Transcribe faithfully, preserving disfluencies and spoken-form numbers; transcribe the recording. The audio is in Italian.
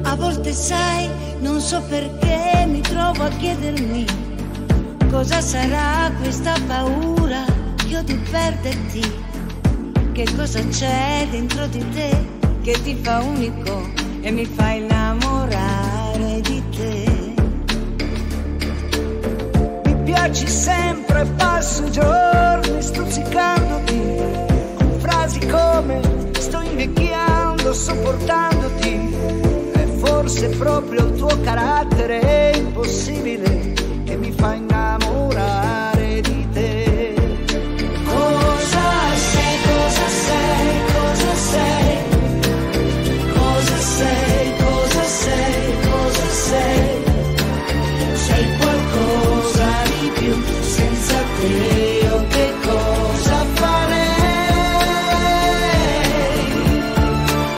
A volte sai, non so perché mi trovo a chiedermi cosa sarà questa paura che ho di perderti. Che cosa c'è dentro di te che ti fa unico e mi fa innamorare di te. Mi piaci sempre, passo i giorni stuzzicandoti con frasi come sto invecchiando sopportandoti. E forse proprio il tuo carattere è impossibile che mi fa innamorare